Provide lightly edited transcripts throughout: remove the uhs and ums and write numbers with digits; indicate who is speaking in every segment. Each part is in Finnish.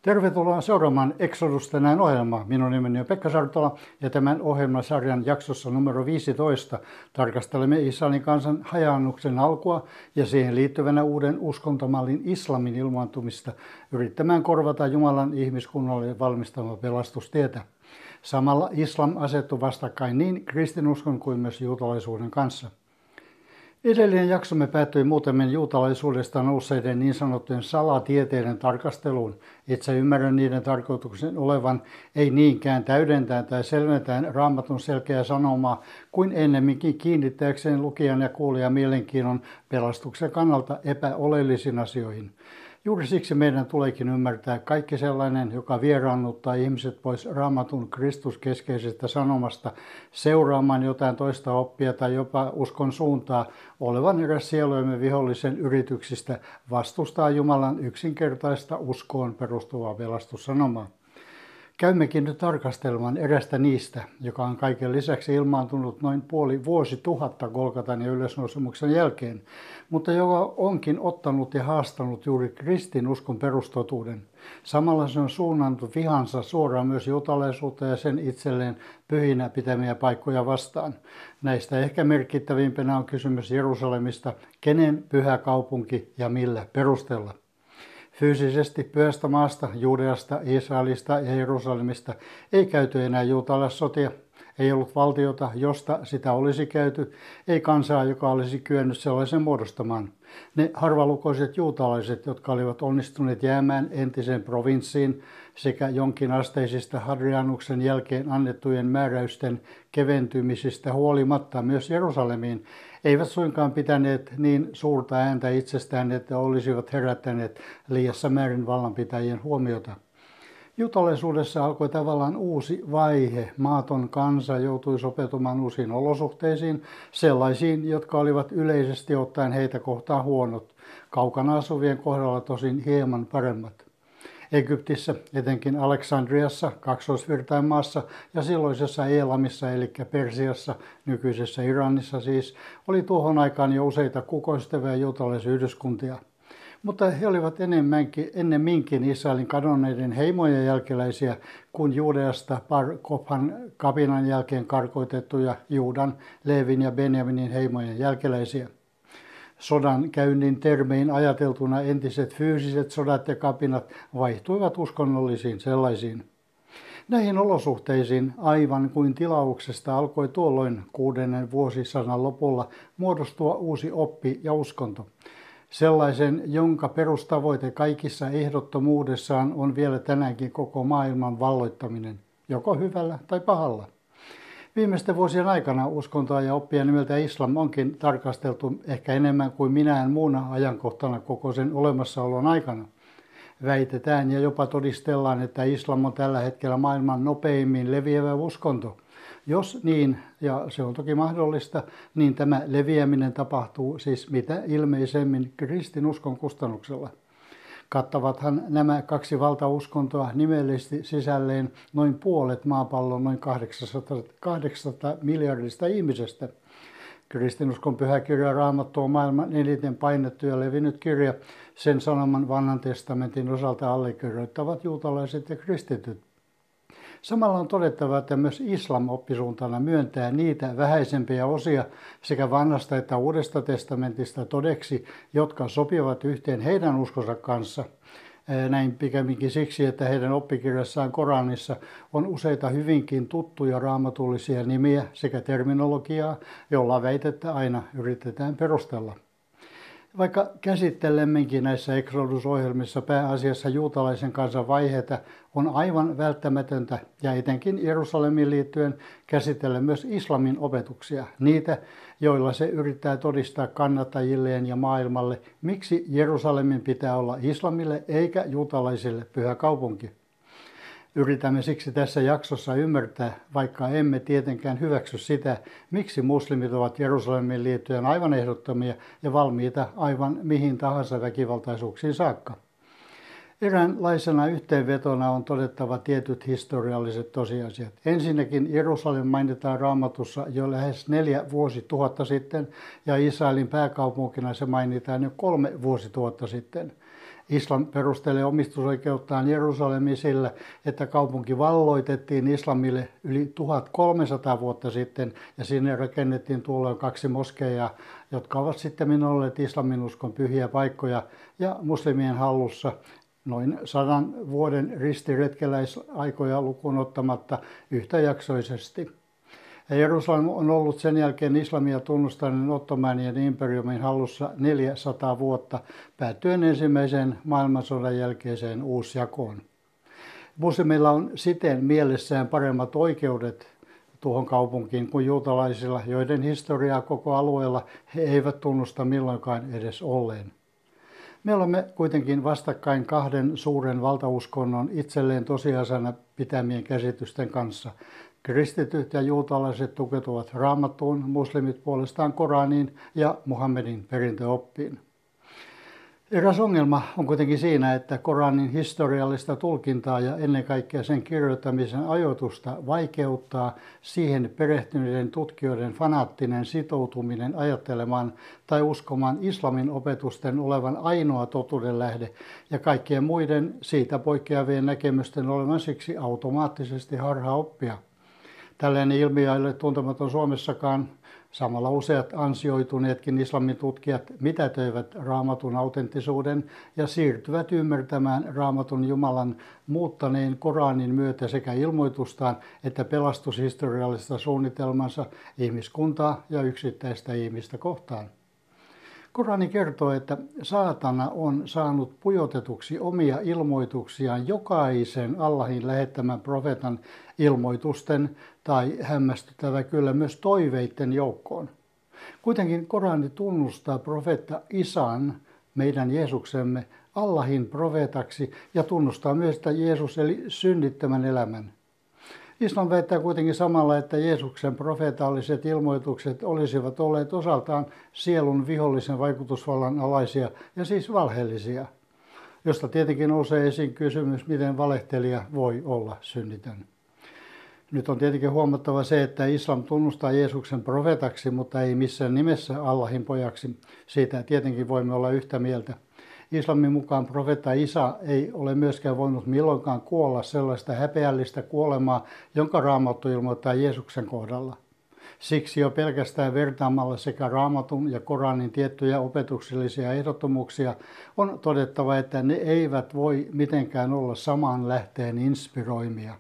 Speaker 1: Tervetuloa seuraamaan Exodus tänään ohjelmaa. Minun nimeni on Pekka Sartola ja tämän ohjelmasarjan jaksossa numero 15 tarkastelemme Israelin kansan hajaannuksen alkua ja siihen liittyvänä uuden uskontomallin islamin ilmaantumista yrittämään korvata Jumalan ihmiskunnalle valmistamaa pelastustietä. Samalla islam asettui vastakkain niin kristinuskon kuin myös juutalaisuuden kanssa. Edellinen jaksomme päättyi muutamien juutalaisuudesta nousseiden niin sanottujen salatieteiden tarkasteluun. Itse ymmärrän niiden tarkoituksen olevan ei niinkään täydentää tai selventää Raamatun selkeää sanomaa kuin ennemminkin kiinnittääkseen lukijan ja kuulijan mielenkiinnon pelastuksen kannalta epäoleellisiin asioihin. Juuri siksi meidän tuleekin ymmärtää kaikki sellainen, joka vieraannuttaa ihmiset pois Raamatun kristuskeskeisestä sanomasta seuraamaan jotain toista oppia tai jopa uskon suuntaa, olevan eräs sielujemme vihollisen yrityksistä vastustaa Jumalan yksinkertaista uskoon perustuvaa pelastussanomaa. Käymmekin nyt tarkastelemaan erästä niistä, joka on kaiken lisäksi ilmaantunut noin puoli vuosituhatta Golgatan ja ylösnousemuksen jälkeen, mutta joka onkin ottanut ja haastanut juuri kristinuskon perustotuuden. Samalla se on suunnannut vihansa suoraan myös juutalaisuutta ja sen itselleen pyhinä pitämiä paikkoja vastaan. Näistä ehkä merkittävimpänä on kysymys Jerusalemista, kenen pyhä kaupunki ja millä perusteella. Fyysisesti pyhästä maasta, Juudeasta, Israelista ja Jerusalemista ei käyty enää juutalaissotia. Ei ollut valtiota, josta sitä olisi käyty, ei kansaa, joka olisi kyennyt sellaisen muodostamaan. Ne harvalukoiset juutalaiset, jotka olivat onnistuneet jäämään entiseen provinssiin sekä jonkinasteisista Hadrianuksen jälkeen annettujen määräysten keventymisistä huolimatta myös Jerusalemiin, eivät suinkaan pitäneet niin suurta ääntä itsestään, että olisivat herättäneet liiassa määrin vallanpitäjien huomiota. Juutalaisuudessa alkoi tavallaan uusi vaihe. Maaton kansa joutui sopeutumaan uusiin olosuhteisiin, sellaisiin, jotka olivat yleisesti ottaen heitä kohtaan huonot, kaukana asuvien kohdalla tosin hieman paremmat. Egyptissä, etenkin Aleksandriassa, Kaksoisvirtain maassa ja silloisessa Elamissa eli Persiassa, nykyisessä Iranissa siis, oli tuohon aikaan jo useita kukoistavia juutalaisyhdyskuntia. Mutta he olivat ennemminkin Israelin kadonneiden heimojen jälkeläisiä kuin Juudeasta Bar-Kophan kapinan jälkeen karkoitettuja Juudan, Leevin ja Benjaminin heimojen jälkeläisiä. Sodan käynnin termein ajateltuna entiset fyysiset sodat ja kapinat vaihtuivat uskonnollisiin sellaisiin. Näihin olosuhteisiin aivan kuin tilauksesta alkoi tuolloin 6. vuosisadan lopulla muodostua uusi oppi ja uskonto. Sellaisen, jonka perustavoite kaikissa ehdottomuudessaan on vielä tänäänkin koko maailman valloittaminen, joko hyvällä tai pahalla. Viimeisten vuosien aikana uskontoa ja oppia nimeltä islam onkin tarkasteltu ehkä enemmän kuin minään muuna ajankohtana koko sen olemassaolon aikana. Väitetään ja jopa todistellaan, että islam on tällä hetkellä maailman nopeimmin leviävä uskonto. Jos niin, ja se on toki mahdollista, niin tämä leviäminen tapahtuu siis mitä ilmeisemmin kristinuskon kustannuksella. Kattavathan nämä kaksi valtauskontoa nimellisesti sisälleen noin puolet maapallon noin 800 miljardista ihmisestä. Kristinuskon pyhä kirja Raamattu on maailman eniten painettu ja levinnyt kirja. Sen sanoman vanhan testamentin osalta allekirjoittavat juutalaiset ja kristityt. Samalla on todettava, että myös islam oppisuuntana myöntää niitä vähäisempiä osia sekä vanhasta että uudesta testamentista todeksi, jotka sopivat yhteen heidän uskonsa kanssa. Näin pikemminkin siksi, että heidän oppikirjassaan Koranissa on useita hyvinkin tuttuja raamatullisia nimiä sekä terminologiaa, jolla väitettä aina yritetään perustella. Vaikka käsittelemmekin näissä Exodus-ohjelmissa pääasiassa juutalaisen kansan vaiheita, on aivan välttämätöntä ja etenkin Jerusalemiin liittyen käsitellä myös islamin opetuksia, niitä, joilla se yrittää todistaa kannattajilleen ja maailmalle, miksi Jerusalemin pitää olla islamille eikä juutalaisille pyhä kaupunki. Yritämme siksi tässä jaksossa ymmärtää, vaikka emme tietenkään hyväksy sitä, miksi muslimit ovat Jerusalemin liittyen aivan ehdottomia ja valmiita aivan mihin tahansa väkivaltaisuuksiin saakka. Eräänlaisena yhteenvetona on todettava tietyt historialliset tosiasiat. Ensinnäkin Jerusalem mainitaan Raamatussa jo lähes 4 vuosituhatta sitten ja Israelin pääkaupunkina se mainitaan jo 3 vuosituhatta sitten. Islam perustelee omistusoikeuttaan Jerusalemiin sillä, että kaupunki valloitettiin islamille yli 1300 vuotta sitten ja sinne rakennettiin tuolloin 2 moskeijaa, jotka ovat sitten olleet islaminuskon pyhiä paikkoja ja muslimien hallussa noin 100 vuoden ristiretkeläisaikoja lukuun ottamatta yhtäjaksoisesti. Jerusalem on ollut sen jälkeen islamia tunnustaneen Ottomanien imperiumin hallussa 400 vuotta, päättyen ensimmäisen maailmansodan jälkeiseen uusjakoon. Muslimilla on siten mielessään paremmat oikeudet tuohon kaupunkiin kuin juutalaisilla, joiden historiaa koko alueella he eivät tunnusta milloinkaan edes olleen. Me olemme kuitenkin vastakkain 2 suuren valtauskonnon itselleen tosiasiana pitämien käsitysten kanssa. Kristityt ja juutalaiset tukeutuvat Raamattuun, muslimit puolestaan Koraniin ja Muhammedin perintöoppiin. Eräs ongelma on kuitenkin siinä, että Koranin historiallista tulkintaa ja ennen kaikkea sen kirjoittamisen ajoitusta vaikeuttaa siihen perehtyneiden tutkijoiden fanaattinen sitoutuminen ajattelemaan tai uskomaan islamin opetusten olevan ainoa totuuden lähde ja kaikkien muiden siitä poikkeavien näkemysten olevan siksi automaattisesti harhaoppia. Tällainen ilmiö ei ole tuntematon Suomessakaan. Samalla useat ansioituneetkin islamin tutkijat mitätöivät Raamatun autenttisuuden ja siirtyvät ymmärtämään Raamatun Jumalan muuttaneen Koranin myötä sekä ilmoitustaan että pelastushistoriallista suunnitelmansa ihmiskuntaa ja yksittäistä ihmistä kohtaan. Korani kertoo, että saatana on saanut pujotetuksi omia ilmoituksiaan jokaisen Allahin lähettämän profeetan ilmoitusten tai hämmästyttävä kyllä myös toiveiden joukkoon. Kuitenkin Korani tunnustaa profeetta Isan, meidän Jeesuksemme, Allahin profeetaksi ja tunnustaa myös, että Jeesus eli synnittömän elämän. Islam väittää kuitenkin samalla, että Jeesuksen profeetalliset ilmoitukset olisivat olleet osaltaan sielun vihollisen vaikutusvallan alaisia ja siis valheellisia, josta tietenkin nousee esiin kysymys, miten valehtelija voi olla synnitön. Nyt on tietenkin huomattava se, että Islam tunnustaa Jeesuksen profeetaksi, mutta ei missään nimessä Allahin pojaksi. Siitä tietenkin voimme olla yhtä mieltä. Islamin mukaan profeetta Isa ei ole myöskään voinut milloinkaan kuolla sellaista häpeällistä kuolemaa, jonka Raamattu ilmoittaa Jeesuksen kohdalla. Siksi jo pelkästään vertaamalla sekä Raamatun ja Koranin tiettyjä opetuksellisia ehdottomuuksia on todettava, että ne eivät voi mitenkään olla saman lähteen inspiroimia.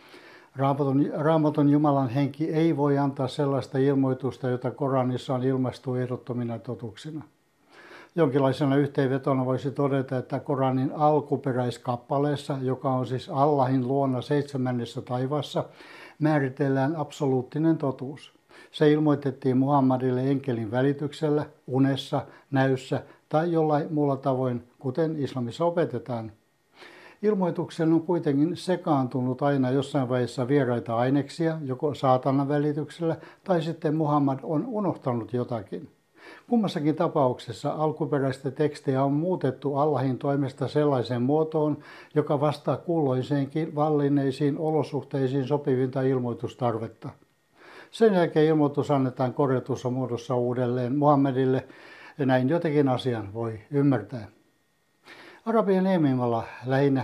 Speaker 1: Raamatun Jumalan henki ei voi antaa sellaista ilmoitusta, jota Koranissa on ilmaistu ehdottomina totuuksina. Jonkinlaisena yhteenvetona voisi todeta, että Koranin alkuperäiskappaleessa, joka on siis Allahin luona 7. taivaassa, määritellään absoluuttinen totuus. Se ilmoitettiin Muhammadille enkelin välityksellä, unessa, näyssä tai jollain muulla tavoin, kuten islamissa opetetaan. Ilmoituksen on kuitenkin sekaantunut aina jossain vaiheessa vieraita aineksia, joko saatanan välityksellä tai sitten Muhammad on unohtanut jotakin. Kummassakin tapauksessa alkuperäistä tekstiä on muutettu Allahin toimesta sellaiseen muotoon, joka vastaa kulloiseenkin vallinneisiin olosuhteisiin sopivinta ilmoitustarvetta. Sen jälkeen ilmoitus annetaan korjatussa muodossa uudelleen Muhammedille ja näin jotenkin asian voi ymmärtää. Arabian niemimalla, lähinnä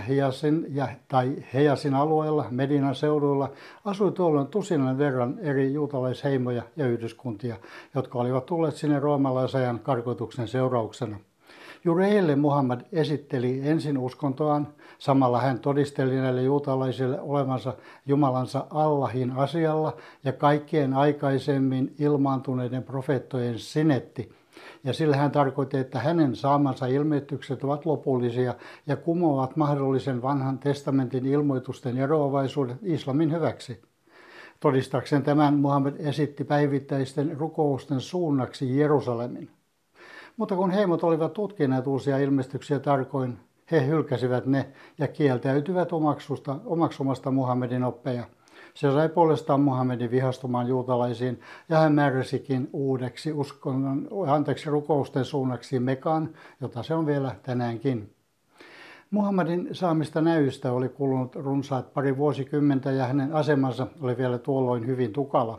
Speaker 1: Hejasin alueella, Medinan seuduilla, asui tuolloin tusinan verran eri juutalaisheimoja ja yhdyskuntia, jotka olivat tulleet sinne roomalaisajan karkotuksen seurauksena. Juuri heille Muhammad esitteli ensin uskontoaan, samalla hän todisteli näille juutalaisille olevansa Jumalansa Allahin asialla ja kaikkien aikaisemmin ilmaantuneiden profeettojen sinetti. Ja sillä hän tarkoitti, että hänen saamansa ilmoitukset ovat lopullisia ja kumoavat mahdollisen vanhan testamentin ilmoitusten eroavaisuudet islamin hyväksi. Todistakseen tämän Muhammed esitti päivittäisten rukousten suunnaksi Jerusalemin. Mutta kun heimot olivat tutkineet uusia ilmestyksiä tarkoin, he hylkäsivät ne ja kieltäytyvät omaksumasta Muhammedin oppeja. Se sai puolestaan Muhammedin vihastumaan juutalaisiin ja hän määräsikin uudeksi rukousten suunnaksi Mekaan, jota se on vielä tänäänkin. Muhammedin saamista näyistä oli kulunut runsaat pari vuosikymmentä ja hänen asemansa oli vielä tuolloin hyvin tukala.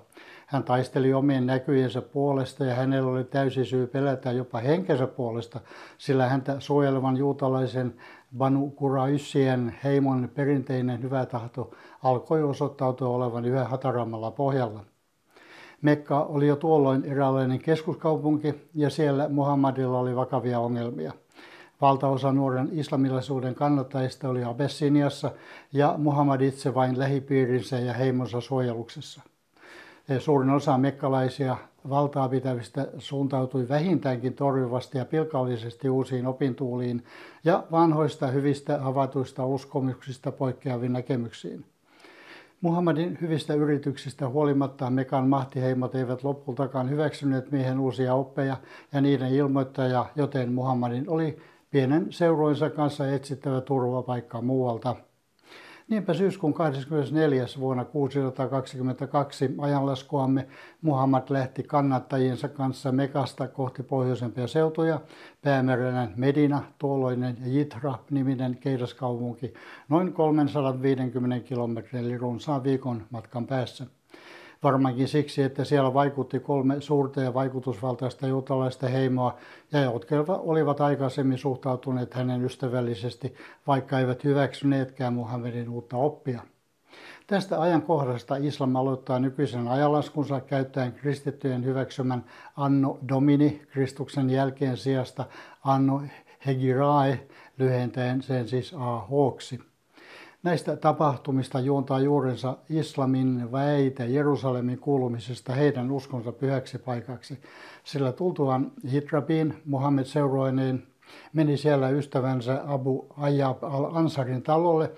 Speaker 1: Hän taisteli omien näkyjensä puolesta ja hänellä oli täysi syy pelätä jopa henkensä puolesta, sillä häntä suojelevan juutalaisen Banu Qurayshien heimon perinteinen hyvä tahto alkoi osoittautua olevan yhä hatarammalla pohjalla. Mekka oli jo tuolloin eräänlainen keskuskaupunki ja siellä Muhammadilla oli vakavia ongelmia. Valtaosa nuoren islamilaisuuden kannattajista oli Abessiniassa ja Muhammad itse vain lähipiirinsä ja heimonsa suojeluksessa. Suurin osa mekkalaisia valtaa pitävistä suuntautui vähintäänkin torjuvasti ja pilkallisesti uusiin opintuuliin ja vanhoista hyvistä havatuista uskomuksista poikkeaviin näkemyksiin. Muhammadin hyvistä yrityksistä huolimatta Mekan mahtiheimot eivät lopultakaan hyväksyneet miehen uusia oppeja ja niiden ilmoittaja, joten Muhammadin oli pienen seuroinsa kanssa etsittävä turvapaikka muualta. Niinpä syyskuun 24. vuonna 622 ajanlaskuamme Muhammad lähti kannattajiensa kanssa Mekasta kohti pohjoisempia seutuja, päämääräinen Medina, tuolloinen Jithra-niminen keidaskaupunki, noin 350 kilometrin eli runsaan viikon matkan päässä. Varmaankin siksi, että siellä vaikutti 3 suurta ja vaikutusvaltaista juutalaista heimoa, ja jotka olivat aikaisemmin suhtautuneet hänen ystävällisesti, vaikka eivät hyväksyneetkään Muhammedin uutta oppia. Tästä ajankohdasta islam aloittaa nykyisen ajanlaskunsa käyttäen kristittyjen hyväksymän Anno Domini Kristuksen jälkeen sijasta Anno Hegirae, lyhentäen sen siis AH-ksi. Näistä tapahtumista juontaa juurensa islamin väite Jerusalemin kuulumisesta heidän uskonsa pyhäksi paikaksi, sillä tultuaan Hitrabiin Muhammed seuroineen meni siellä ystävänsä Abu Ayyab al-Ansarin talolle,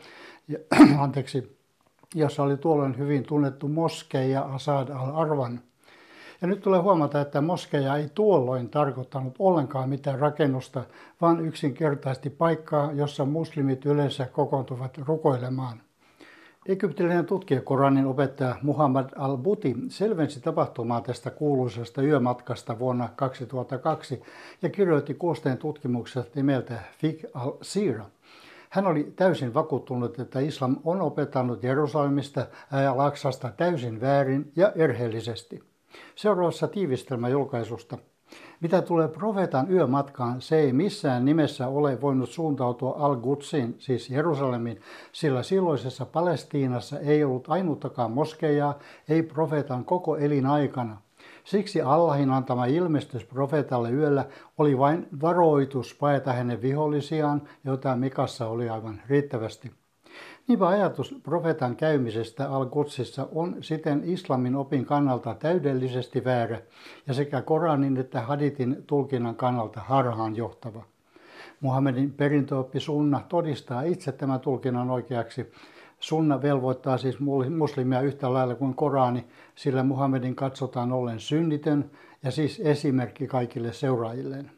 Speaker 1: jossa oli tuolloin hyvin tunnettu moskeija Asad al-Arwan. Ja nyt tulee huomata, että moskeija ei tuolloin tarkoittanut ollenkaan mitään rakennusta, vaan yksinkertaisesti paikkaa, jossa muslimit yleensä kokoontuvat rukoilemaan. Egyptiläinen tutkija Koranin opettaja Muhammad al-Buti selvensi tapahtumaa tästä kuuluisasta yömatkasta vuonna 2002 ja kirjoitti koosteen tutkimuksesta nimeltä Fiqh al-Sira. Hän oli täysin vakuuttunut, että islam on opettanut Jerusalemista ja Al-Aqsasta täysin väärin ja erheellisesti. Seuraavassa tiivistelmä julkaisusta. Mitä tulee profeetan yömatkaan, se ei missään nimessä ole voinut suuntautua Al-Qudseen, siis Jerusalemin, sillä silloisessa Palestiinassa ei ollut ainuttakaan moskeijaa, ei profeetan koko elinaikana. Siksi Allahin antama ilmestys profeetalle yöllä oli vain varoitus paeta hänen vihollisiaan, joita Mekassa oli aivan riittävästi. Niinpä ajatus profeetan käymisestä Al-Qudsissa on siten islamin opin kannalta täydellisesti väärä ja sekä Koranin että haditin tulkinnan kannalta harhaanjohtava. Muhammedin perintöoppi sunna todistaa itse tämän tulkinnan oikeaksi. Sunna velvoittaa siis muslimia yhtä lailla kuin Korani, sillä Muhammedin katsotaan ollen synnitön ja siis esimerkki kaikille seuraajilleen.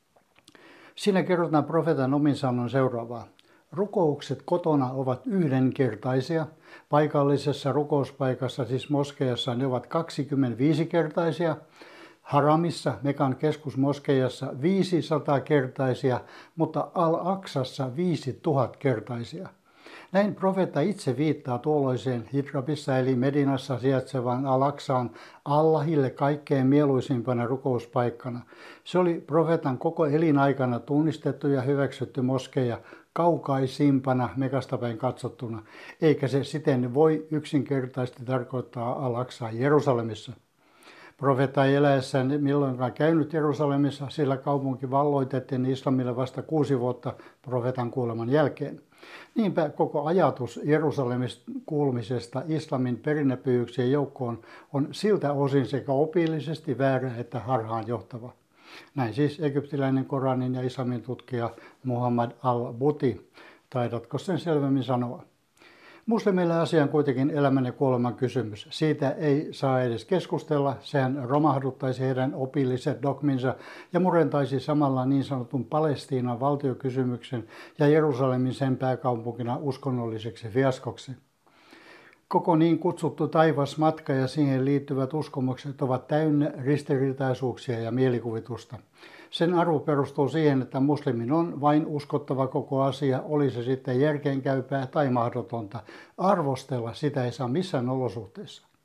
Speaker 1: Siinä kerrotaan profeetan omin sanoin seuraavaa. Rukoukset kotona ovat yhdenkertaisia. Paikallisessa rukouspaikassa, siis moskeijassa, ne ovat 25-kertaisia. Haramissa, Mekan keskusmoskeijassa, 500-kertaisia, mutta Al-Aqsassa 5000-kertaisia. Näin profeetta itse viittaa tuolloiseen Hidrabissa eli Medinassa sijaitsevaan Al-Aqsaan Allahille kaikkein mieluisimpana rukouspaikkana. Se oli profeetan koko elinaikana tunnistettu ja hyväksytty moskeija kaukaisimpana Mekasta päin katsottuna, eikä se siten voi yksinkertaisesti tarkoittaa Al-Aqsaa Jerusalemissa. Profeetta ei eläessään milloinkaan käynyt Jerusalemissa, sillä kaupunki valloitettiin islamille vasta 6 vuotta profeetan kuoleman jälkeen. Niinpä koko ajatus Jerusalemista kuulumisesta islamin perinnepyyksien joukkoon on siltä osin sekä opillisesti väärä että harhaanjohtava. Näin siis egyptiläinen Koranin ja islamin tutkija Muhammad al-Buti. Taidatko sen selvemmin sanoa? Muslimeille asia on kuitenkin elämän ja kuoleman kysymys. Siitä ei saa edes keskustella, sehän romahduttaisi heidän opilliset dogminsa ja murentaisi samalla niin sanotun Palestiinan valtiokysymyksen ja Jerusalemin sen pääkaupunkina uskonnolliseksi fiaskoksi. Koko niin kutsuttu taivasmatka ja siihen liittyvät uskomukset ovat täynnä ristiriitaisuuksia ja mielikuvitusta. Sen arvo perustuu siihen, että muslimin on vain uskottava koko asia, oli se sitten järkeenkäypää tai mahdotonta. Arvostella sitä ei saa missään olosuhteissa.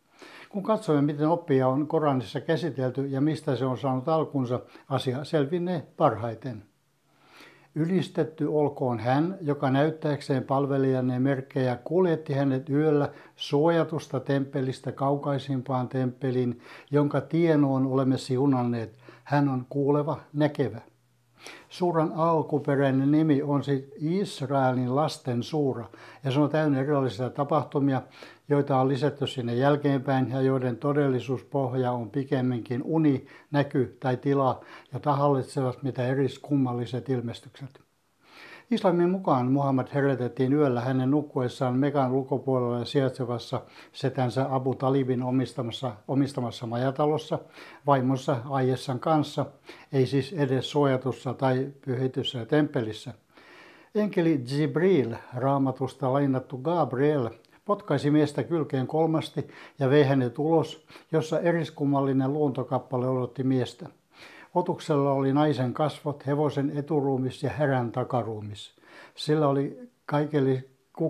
Speaker 1: Kun katsomme, miten oppia on Koranissa käsitelty ja mistä se on saanut alkunsa, asia selvinnee parhaiten. Ylistetty olkoon hän, joka näyttääkseen palvelijanne merkkejä kuljetti hänet yöllä suojatusta temppelistä kaukaisimpaan temppeliin, jonka tienoon olemme siunanneet. Hän on kuuleva, näkevä. Suuran alkuperäinen nimi on siis Israelin lasten suura, ja se on täynnä erilaisia tapahtumia, joita on lisätty sinne jälkeenpäin ja joiden todellisuuspohja on pikemminkin uni, näky tai tila, jota hallitsevat mitä eriskummalliset ilmestykset. Islamin mukaan Muhammad herätettiin yöllä hänen nukkuessaan Mekan ulkopuolella sijaitsevassa setänsä Abu Talibin omistamassa majatalossa vaimonsa Aiessan kanssa, ei siis edes suojatussa tai pyhityssä temppelissä. Enkeli Jibril, Raamatusta lainattu Gabriel, potkaisi miestä kylkeen kolmasti ja vei hänet ulos, jossa eriskummallinen luontokappale odotti miestä. Otuksella oli naisen kasvot, hevosen eturuumis ja härän takaruumis. Sillä oli kaiken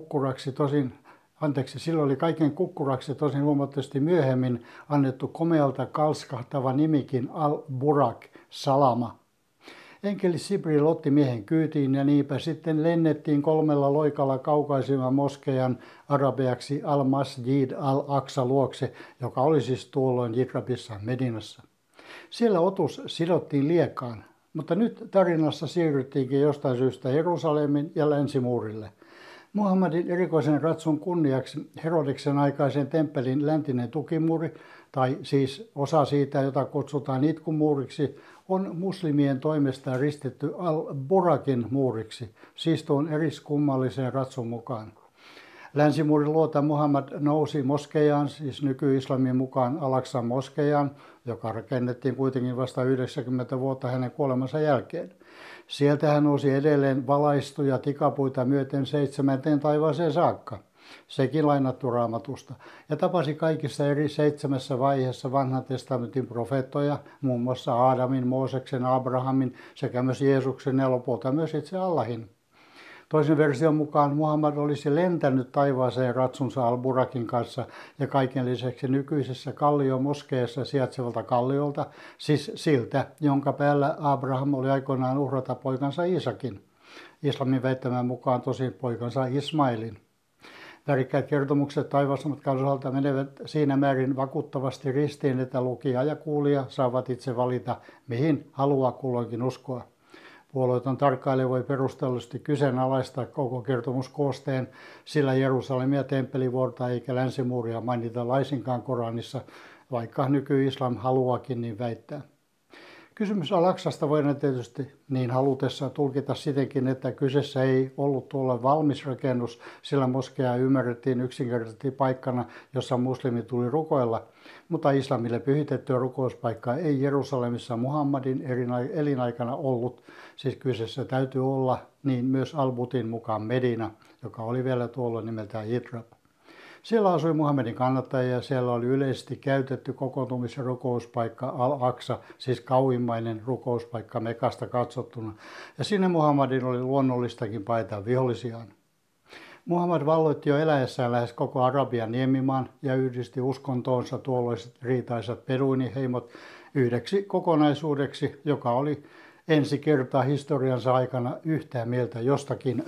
Speaker 1: kukkuraksi tosin huomattavasti myöhemmin annettu komealta kalskahtava nimikin Al-Burak, salama. Enkeli Jibril otti miehen kyytiin ja niinpä sitten lennettiin 3 loikalla kaukaisimman moskejan arabiaksi Al-Masjid Al-Aqsa luokse, joka oli siis tuolloin Jidrabissa Medinassa. Siellä otus sidottiin liekaan, mutta nyt tarinassa siirryttiinkin jostain syystä Jerusalemin ja länsimuurille. Muhammadin erikoisen ratsun kunniaksi Herodeksen aikaisen temppelin läntinen tukimuuri, tai siis osa siitä, jota kutsutaan itkumuuriksi, on muslimien toimesta ristitty Al-Burakin muuriksi, siis tuon eriskummallisen ratsun mukaan. Länsimuurin luota Muhammad nousi moskejaan, siis nyky-islamin mukaan Al-Aqsan moskejaan, joka rakennettiin kuitenkin vasta 90 vuotta hänen kuolemansa jälkeen. Sieltä hän nousi edelleen valaistuja tikapuita myöten 7. taivaaseen saakka, sekin lainattu Raamatusta, ja tapasi kaikissa eri 7 vaiheessa vanhan testamentin profeettoja, muun muassa Aadamin, Mooseksen, Abrahamin sekä myös Jeesuksen ja lopulta myös itse Allahin. Toisen version mukaan Muhammad olisi lentänyt taivaaseen ratsunsa Al-Burakin kanssa ja kaiken lisäksi nykyisessä Kallio-moskeessa sijaitsevalta kalliolta, siis siltä, jonka päällä Abraham oli aikoinaan uhrata poikansa Iisakin. Islamin väittämän mukaan tosin poikansa Ismailin. Värikkäät kertomukset taivaasmatkan osalta menevät siinä määrin vakuuttavasti ristiin, että lukija ja kuulija saavat itse valita, mihin haluaa kulloinkin uskoa. Puolueeton tarkkailija voi perustellusti kyseenalaistaa koko kertomuskoosteen, sillä Jerusalemia temppelivuorta eikä länsimuuria mainita laisinkaan Koranissa, vaikka nyky-islam haluakin niin väittää. Kysymys Al-Aqsasta voidaan tietysti niin halutessa tulkita sitenkin, että kyseessä ei ollut tuolla valmis rakennus, sillä moskea ymmärrettiin yksinkertaisesti paikkana, jossa muslimi tuli rukoilla, mutta islamille pyhitettyä rukouspaikkaa ei Jerusalemissa Muhammadin elinaikana ollut, siis kyseessä täytyy olla niin myös Al-Butin mukaan Medina, joka oli vielä tuolloin nimeltään Jidrab. Siellä asui Muhammedin kannattajia ja siellä oli yleisesti käytetty kokoontumis- ja rukouspaikka Al-Aqsa, siis kauimmainen rukouspaikka Mekasta katsottuna, ja sinne Muhammadin oli luonnollistakin paeta vihollisiaan. Muhammad valloitti jo eläessään lähes koko Arabian niemimaan ja yhdisti uskontoonsa tuolloiset riitaisat beduiniheimot yhdeksi kokonaisuudeksi, joka oli ensi kertaa historiansa aikana yhtään mieltä jostakin.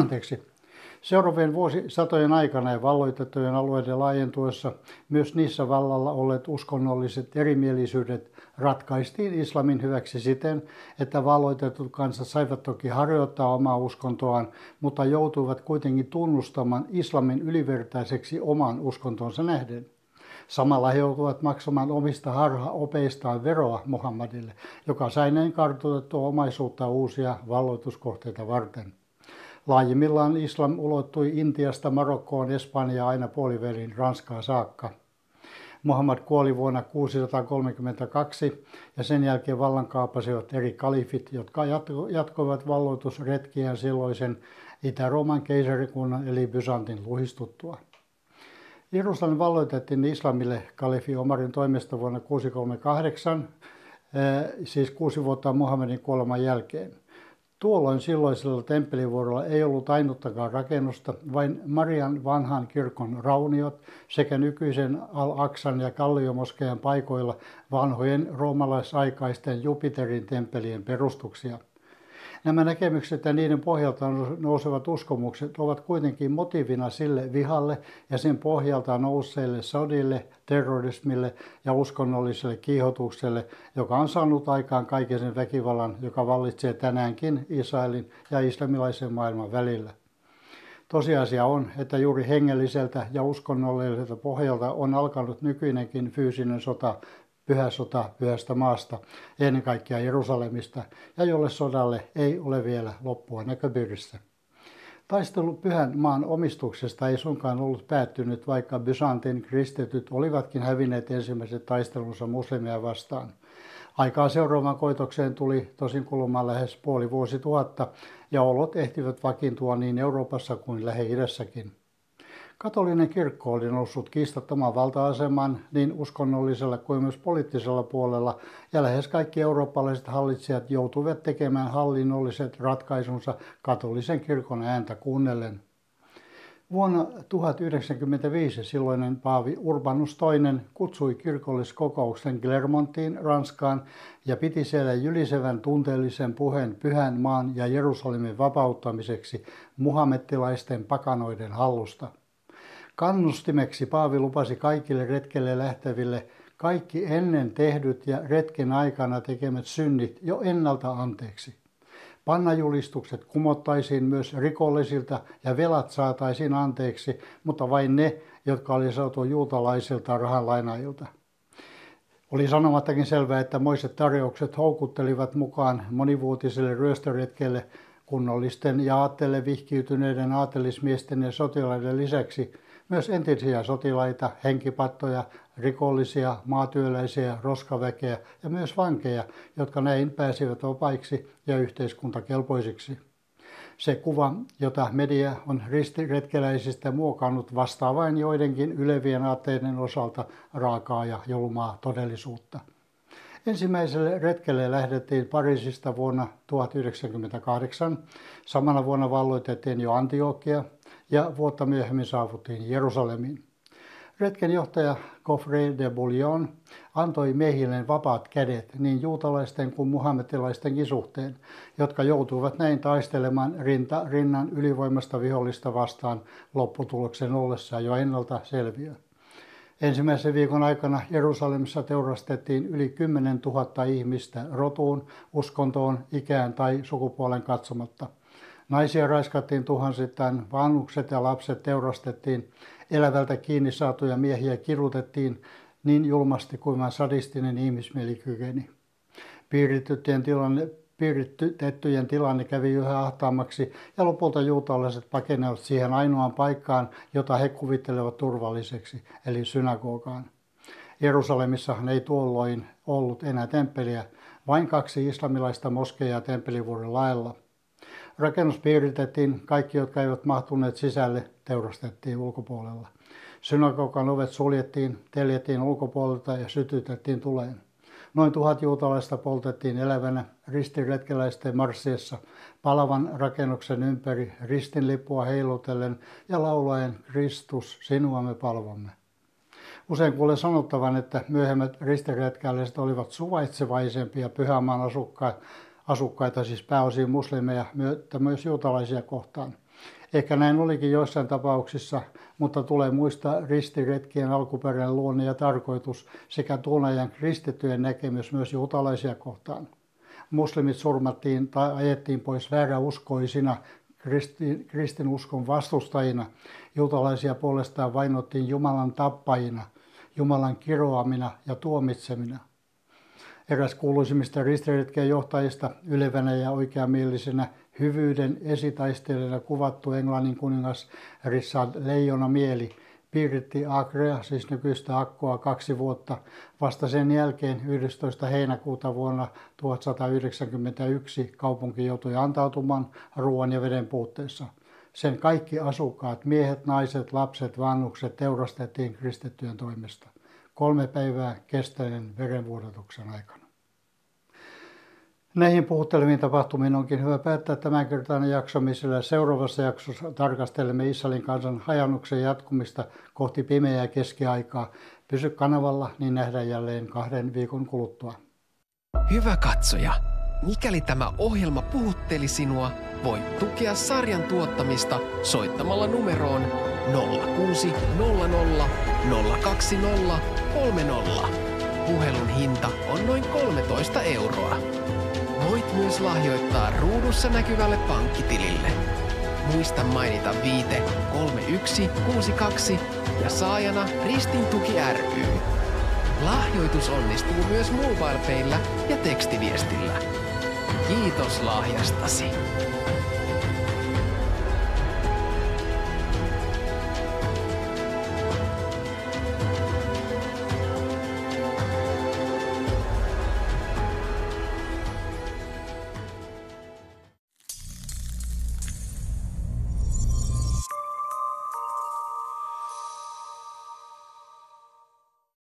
Speaker 1: Seuraavien vuosisatojen aikana ja valloitettujen alueiden laajentuessa myös niissä vallalla olleet uskonnolliset erimielisyydet ratkaistiin islamin hyväksi siten, että valloitetut kansat saivat toki harjoittaa omaa uskontoaan, mutta joutuivat kuitenkin tunnustamaan islamin ylivertaiseksi oman uskontonsa nähden. Samalla he joutuivat maksamaan omista harhaopeistaan veroa Muhammadille, joka sai näin kartoitettua omaisuutta uusia valloituskohteita varten. Laajimmillaan islam ulottui Intiasta Marokkoon, Espanjaan aina puolivälin Ranskaa saakka. Muhammad kuoli vuonna 632 ja sen jälkeen vallan kaapasivat eri kalifit, jotka jatkoivat valloitusretkiään silloisen Itä-Rooman keisarikunnan eli Byzantin luhistuttua. Jerusalem valloitettiin islamille kalifi Omarin toimesta vuonna 638, siis 6 vuotta Muhammedin kuoleman jälkeen. Tuolloin silloisella temppelivuorolla ei ollut ainuttakaan rakennusta, vain Marian vanhan kirkon rauniot sekä nykyisen Al-Aqsan ja Kalliomoskean paikoilla vanhojen roomalaisaikaisten Jupiterin temppelien perustuksia. Nämä näkemykset ja niiden pohjalta nousevat uskomukset ovat kuitenkin motiivina sille vihalle ja sen pohjalta nousseille sodille, terrorismille ja uskonnolliselle kiihotukselle, joka on saanut aikaan kaiken sen väkivallan, joka vallitsee tänäänkin Israelin ja islamilaisen maailman välillä. Tosiasia on, että juuri hengelliseltä ja uskonnolliselta pohjalta on alkanut nykyinenkin fyysinen sota, pyhä sota pyhästä maasta, ennen kaikkea Jerusalemista, ja jolle sodalle ei ole vielä loppua näköpiirissä. Taistelu pyhän maan omistuksesta ei suinkaan ollut päättynyt, vaikka Byzantin kristityt olivatkin hävinneet ensimmäiset taistelunsa muslimeja vastaan. Aikaa seuraavaan koitokseen tuli tosin kulumaan lähes puoli vuosituhatta, ja olot ehtivät vakiintua niin Euroopassa kuin Lähi-idässäkin. Katolinen kirkko oli noussut kiistattoman valta-asemaan niin uskonnollisella kuin myös poliittisella puolella, ja lähes kaikki eurooppalaiset hallitsijat joutuivat tekemään hallinnolliset ratkaisunsa katolisen kirkon ääntä kuunnellen. Vuonna 1095 silloinen paavi Urbanus II kutsui kirkolliskokouksen Clermontiin, Ranskaan, ja piti siellä jylisevän tunteellisen puheen pyhän maan ja Jerusalemin vapauttamiseksi muhammettilaisten pakanoiden hallusta. Kannustimeksi paavi lupasi kaikille retkelle lähteville kaikki ennen tehdyt ja retken aikana tekemät synnit jo ennalta anteeksi. Pannajulistukset kumottaisiin myös rikollisilta ja velat saataisiin anteeksi, mutta vain ne, jotka oli saatu juutalaisilta rahanlainaajilta. Oli sanomattakin selvää, että moiset tarjoukset houkuttelivat mukaan monivuotiselle ryöstöretkelle kunnollisten ja aatteelle vihkiytyneiden aatelismiesten ja sotilaiden lisäksi myös entisiä sotilaita, henkipattoja, rikollisia, maatyöläisiä, roskaväkeä ja myös vankeja, jotka näin pääsivät vapaiksi ja yhteiskuntakelpoisiksi. Se kuva, jota media on ristiretkeläisistä muokannut, vastaa vain joidenkin ylevien aatteiden osalta raakaa ja julmaa todellisuutta. Ensimmäiselle retkelle lähdettiin Pariisista vuonna 1098. Samana vuonna valloitettiin jo Antiokia ja vuotta myöhemmin saavuttiin Jerusalemiin. Retken johtaja Geoffrey de Bouillon antoi miehilleen vapaat kädet niin juutalaisten kuin muhammettilaistenkin suhteen, jotka joutuivat näin taistelemaan rinnan ylivoimasta vihollista vastaan lopputuloksen ollessa jo ennalta selviö. Ensimmäisen viikon aikana Jerusalemissa teurastettiin yli 10 000 ihmistä rotuun, uskontoon, ikään tai sukupuolen katsomatta. Naisia raiskattiin tuhansittain, vanhukset ja lapset teurastettiin, elävältä kiinni saatuja miehiä kidutettiin niin julmasti kuin vain sadistinen ihmismieli kykeni. Piiritettyjen tilanne kävi yhä ahtaammaksi ja lopulta juutalaiset pakenevat siihen ainoaan paikkaan, jota he kuvittelevat turvalliseksi, eli synagogaan. Jerusalemissahan ei tuolloin ollut enää temppeliä, vain 2 islamilaista moskeijaa temppelivuoden laella. Rakennus piiritettiin, kaikki jotka eivät mahtuneet sisälle teurastettiin ulkopuolella. Synagogan ovet suljettiin, teljettiin ulkopuolelta ja sytytettiin tuleen. Noin 1000 juutalaista poltettiin elävänä ristiretkeläisten marssiessa palavan rakennuksen ympäri ristinlippua heilutellen ja laulaen Kristus, sinua me palvomme. Usein kuulee sanottavan, että myöhemmät ristiretkeläiset olivat suvaitsevaisempia pyhämaan asukkaita, siis pääosin muslimeja, mutta myös juutalaisia kohtaan. Ehkä näin olikin joissain tapauksissa, mutta tulee muistaa ristiretkien alkuperäinen luonne ja tarkoitus sekä tuon ajan kristittyjen näkemys myös juutalaisia kohtaan. Muslimit surmattiin tai ajettiin pois vääräuskoisina kristinuskon vastustajina. Juutalaisia puolestaan vainottiin Jumalan tappajina, Jumalan kiroamina ja tuomitsemina. Eräs kuuluisimmista ristiretkien johtajista, ylevänä ja oikeamielisenä hyvyyden esitaistelijana kuvattu Englannin kuningas Richard Leijonamieli, piiritti Akrea, siis nykyistä Akkoa, 2 vuotta. Vasta sen jälkeen 11. heinäkuuta vuonna 1191 kaupunki joutui antautumaan ruoan ja veden puutteessa. Sen kaikki asukkaat, miehet, naiset, lapset, vanhukset teurastettiin kristittyjen toimesta 3 päivää kestäneen verenvuodatuksen aikana. Näihin puhutteleviin tapahtumiin onkin hyvä päättää tämänkertainen jakso, missä seuraavassa jaksossa tarkastelemme Israelin kansan hajannuksen jatkumista kohti pimeää keskiaikaa. Pysy kanavalla, niin nähdään jälleen 2 viikon kuluttua.
Speaker 2: Hyvä katsoja, mikäli tämä ohjelma puhutteli sinua, voit tukea sarjan tuottamista soittamalla numeroon 0600 020 30. Puhelun hinta on noin 13 €. Voit myös lahjoittaa ruudussa näkyvälle pankkitilille. Muista mainita viite 3162 ja saajana Ristin tuki ry. Lahjoitus onnistuu myös MobilePayllä ja tekstiviestillä. Kiitos lahjastasi!